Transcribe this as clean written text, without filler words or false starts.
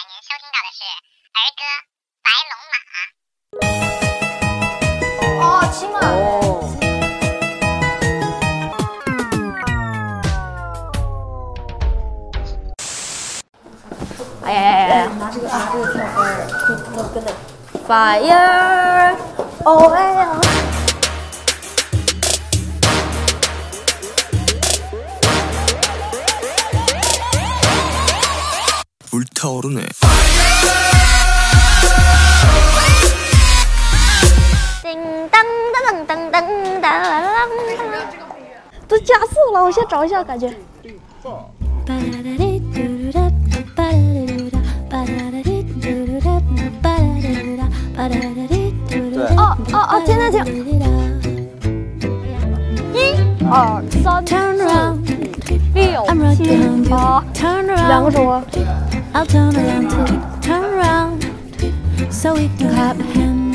您收听到的是儿歌《白龙马》。 哦，骑马。哎，拿这个跳歌，跟着 fire， 哦哎呀。 불타오르네. 叮当当当当当当，都加速了，我先找一下感觉。哦，停！1、2、3、4、6、7、8，两个钟。 I'll turn around to turn around so we can clap hands.